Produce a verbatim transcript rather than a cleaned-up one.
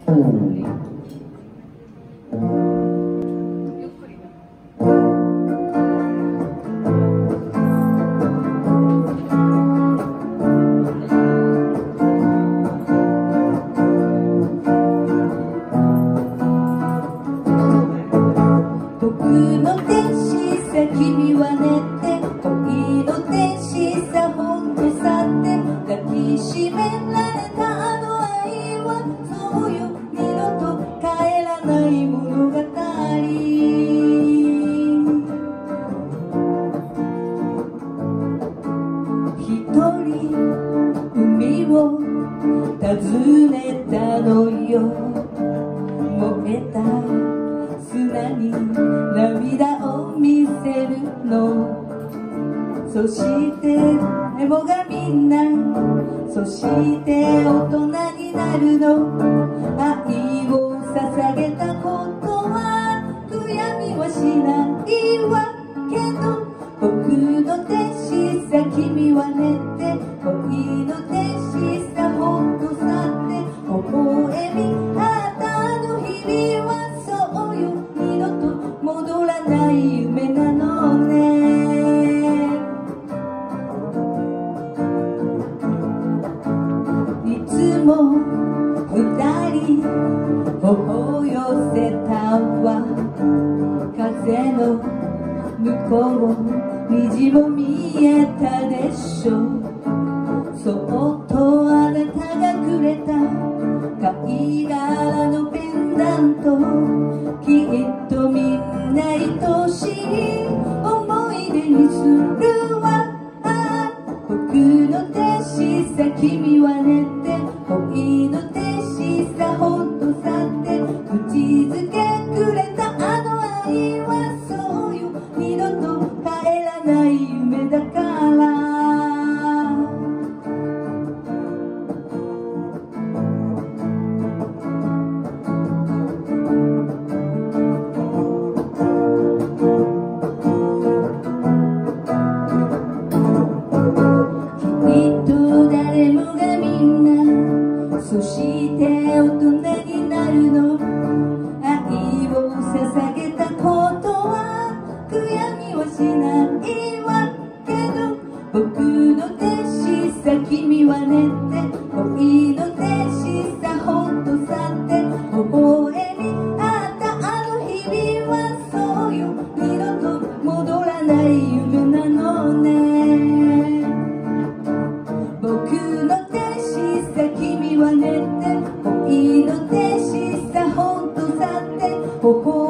君は寝て恋の天使さほんと去って抱きしめられたあの愛はそうよ二度と帰らない物語。一人海を訪ねたのよ。燃えた砂に涙を見せるの。そして誰もがみんなそして大人になるの。愛を捧げたことは悔やみはしないわけど、僕の天使さ君は寝て恋の天使さほんと去って微笑みあったあの日々はそうよ二度と戻らない夢なのね。いつも二人頬寄せたわ。風の向こう虹も見えたでしょ。そっとあなたがくれた貝殻のペンダント、きっとみんな愛しい思い出にするわ。僕の天使さ君は寝て恋の天使さほんと去って口づけくれたあの愛はそうよ二度と帰らない夢だから。そして大人になるの。愛を捧げたことは悔やみはしないわけど、僕の天使さ君は寝て恋の天使さほんと去って微笑みあったあの日々はそうよ二度と戻らない夢なのね。僕の天使さ君は寝て恋の天使さほんと去って微笑